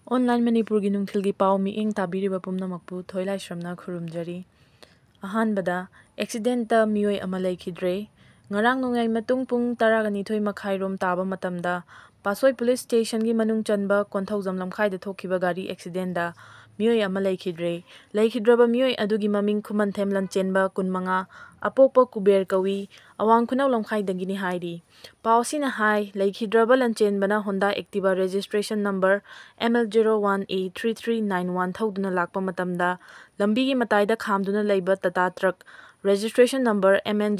Online Manipur gi nungthilgi pau mi ing tabiriba pumnamakpu thoilai shramna khurumjari. Ahanbada accidenta Meeoi ama laikhidre. Ngarang nungai matung pung 12 makhairom taba matamda Pasoi Police Station gi manung chanba konthaujam lamkhaida thokhiba gari accident da Meeoi ama laikhidre. Laikhidraba Meeoi adugi maming khumanthem lanchenba kunmanga apokpa kuber kawi awang khunau lamkhaidagini hairi. Pausina hai laikhidraba lanchenbana Honda Activa registration number ML01A3391 thauduna lakpa matamda lambi gi mataida khamduna leiba Tata truck registration number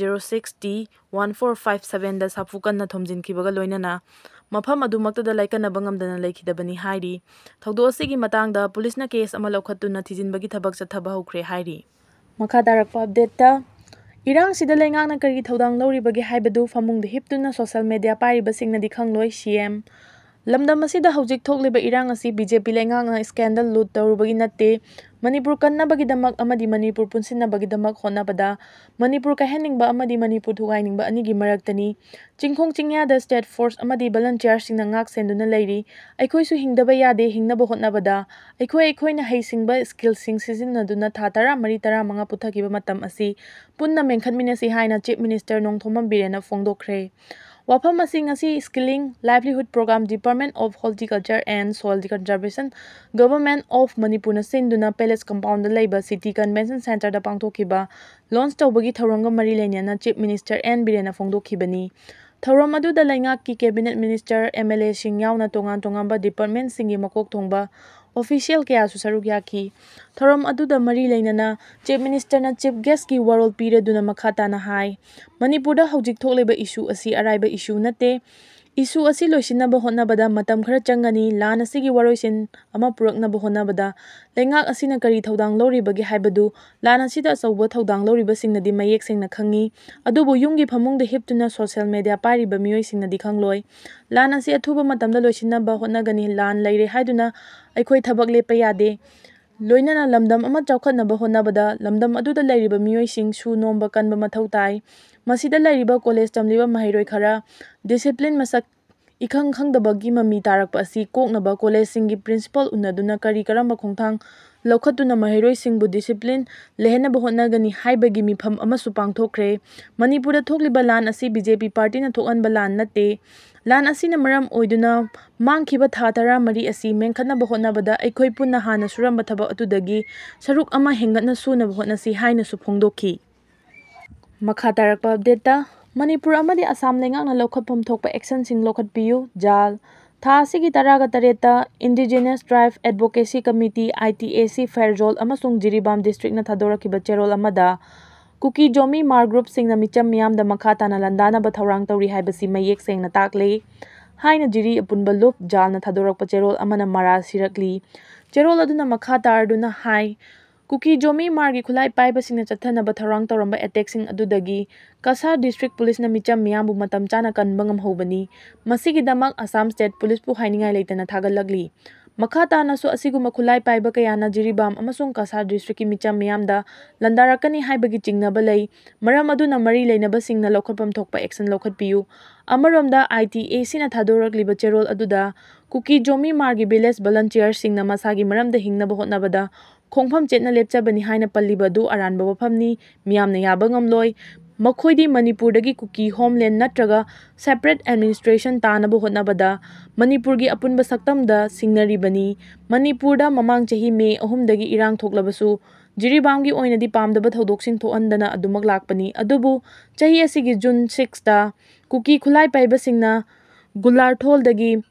MN06T1457 da safukan na thomjinkibaga loinana mafam adumaktada laikanaba ngamdana laikhidabani hairi. Thaudo asigi matangda pulisna case ama laukhatuna thijinbagi thabak chathaba hokre hairi. Makha tarakpa update ta Irang sida laingakna kari thaudang lawribagi haibadu famungda hiptuna social media paribasingna di khangloi CM lamdam asida hojik thokliba irang asi BJP laingakna scandal loot tawrubagi natte Manipur kannabagi damak amadi Manipur punsinabagi damak honabada Manipur kaheningba amadi Manipur thugainingba anigi maraktani chingkhong chingyada state force amadi volunteer singna ngak senduna leiri aikhoi su hingdaba yade hingnaba hotnabada aikhoi na heisingba skill sing sizinaduna thatara mari tara manga puthakiba matam asi punna mengkhatminasi haina chief minister nongthomam birena fongdokre. Wafam asi ngasi skilling livelihood program Department of Horticulture and Soil Conservation Government of Manipur na sinduna Palace Compound Labor City Convention Center da pangthokiba launch tawbagi thawranga mari lenyana chief minister N Birena fongdokhibani. Thawram aduda laingakki cabinet minister MLA sing yauna tongan department singi makok thongba official kaya su saruk yaki. Thawram aduda mari lenyana chief minister na chief guest ki warol pireduna makhata na hai Manipur da hojik thokleba issue asi araiba issue nate issue asi loisinaba hotnabada matam khara changani lan asigi waroisin ama puraknaba hotnabada laingak asina kari thaudang lawribagi haibadu lan asida achauba thaudang lawriba singnadi mayek sengna khangi adubu yumgi phamungda hiptuna social media pariba Meeoi singnadi khangloi lan asi athuba matamda loisinaba hotnagani lan leire haiduna aikhoi thabak lepa yade loinana lamdam ama chawkhatnaba hotnabada lamdam aduda leiriba Meeoi sing su nomba kanba mathau tai masida leiriba college tamliba mahairoi khara discipline masak ikhang khangdabagi mami tarakpa asi koknaba college singi principal unaduna kari karamba khongthang laukhatuna mahairoi singbu discipline lehenaba hotnagani haibagi mifam amasu pangthokre. Manipurda thokliba lan asi BJP party na thokanba lan natte lan asina maram oiduna mangkhiba thatara mari asi mengkhatnaba hotnabada aikhoi punna hana suramba thaba atudagi saruk ama hengatna sunaba hotnasi haina su phongdokhi. Makha tarakpa update ta Manipur amadi Assam laingakna laukhatpham thokpa action sing laukhatpiyu jal tha asigi 13 Indigenous Tribe Advocacy Committee ITAC Fairjol amasung Jiribam district na thadorakiba cherol amada Kuki Jomi Mar group singna micham miyamda makha tana landana ba thaurang tawri haibasi mayek sengna takle haina jiri apunba lup jal na thadorakpa cherol amana mara sirakli cherol aduna makha tarduna hai Kuki Jomi Margi khulai paiba singna chathanaba tharang tawramba attack sing adudagi Kasar district police na micham miyambu matam chana kanba ngamhobani masigi damak Assam state police pu hainingai leitana thagalagli makha tana su asiguma khulai paiba kayana Jiribam amasung Kasar district ki micham miyamda landarakani haibagi chingnaba lei maram aduna mari leinaba singna laukhatpam thokpa action laukhatpiyu amaromda ITAC na thadorakliba cherol aduda Kuki Jomi Margi village volunteer singna masagi maramda hingnaba hotnabada khongpham chetna lepchabani haina pallibadu aranba wafamni miyamna yaba ngamloi makhoidi Manipurdagi Kuki homeland natraga separate administration tanaba hotnabada Manipurgi apunba saktamda singnaribani Manipurda mamang chahi May 3 dagi irang thoklabasu Jiribamgi oinadi pamdaba thodoksin thoandana adumak lakpani adubu chahi asigi June 6 ta Kuki khulai paiba singna Gularthol dagi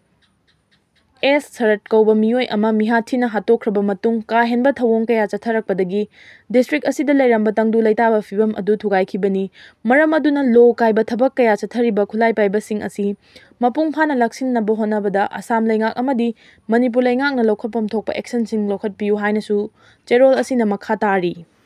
S Sarat kauba Meeoi ama mihathina hatokhraba matung ka henba thawong kaya chatharakpadagi district asida leiramba tangdu leitaba fibam adu thugaikhibani maram aduna lo kaiba thabak kaya chathariba khulai paiba sing asi mapung phana laksinna bo honabada Assam laingak amadi Manipur laingak na laukhatpam thokpa action sing laukhatpiyu haina su cherol asina makha tari.